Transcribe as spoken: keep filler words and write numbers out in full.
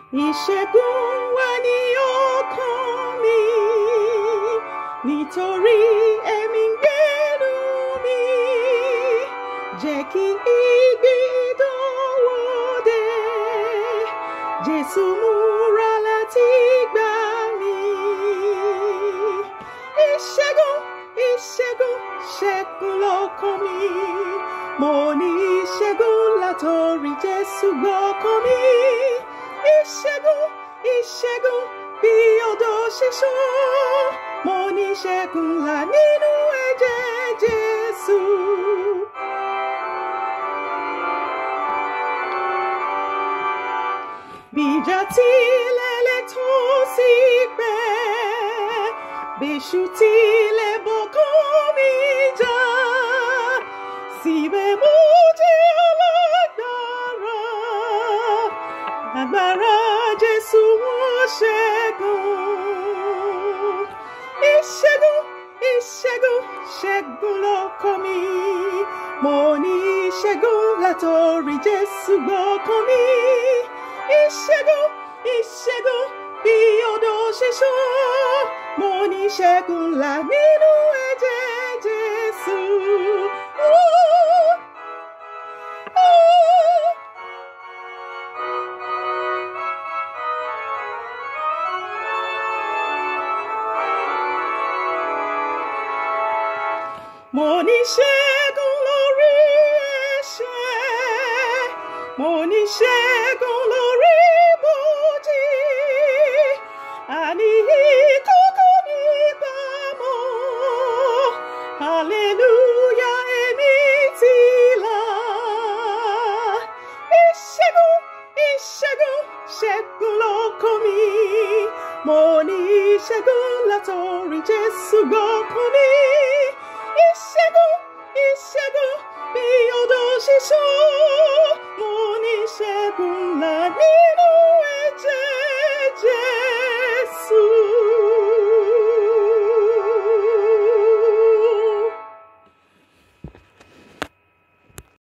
Ìṣẹ́gun wà ní ọkàn mi, nítorí ẹ̀mí ń gbénú mi. Jẹ́ kí ìgbì ìdánwò dé, Jésù múra láti gbà mí. Ìṣẹ́gun, ìṣẹ́gun, ṣẹ́gun lọ́kàn mi. Mo ní ìṣẹ́gun látọ̀rí Jésù gbọ́kàn mi. Ìṣẹ́gun, ìṣẹ́gun, bí odò ṣíṣàn. Mo ní ìṣẹ́gun ńlá nínú ẹ̀jẹ̀ Jésù. Bí ìjà tilẹ̀ lè tó sí pẹ́, bí èṣù tilẹ̀ bọ́kàn mi jà, síbẹ̀ mo jẹ́ alágbára. Agbára Jésù wọ́n ṣẹ́gun. Ìṣẹ́gun, ìṣẹ́gun, ṣẹ́gun lọ́kàn mi. Mo ní ìṣẹ́gun látọ̀rí Jésù gbọ́kàn mi. Ìṣẹ́gun, ìṣẹ́gun, bí odò ṣíṣàn. Mo ní ìṣẹ́gun ńlá nínú ẹ̀jẹ̀ Jésù. Oh, oh. Mo ní ìṣẹ́gun lórí ẹ̀ṣẹ̀, mo ní ìṣẹ́gun lórí ibojì, àní ìkọ̀kọ̀ mi pamọ́. Hallelujah, èmi ti là. Ìṣẹ́gun, ìṣẹ́gun, ṣẹ́gun lọ́kàn mi. Mo ní ìṣẹ́gun látọ̀rí Jésù gbọ́kàn mi. Ìṣẹ́gun, ìṣẹ́gun, bí odò ṣíṣàn.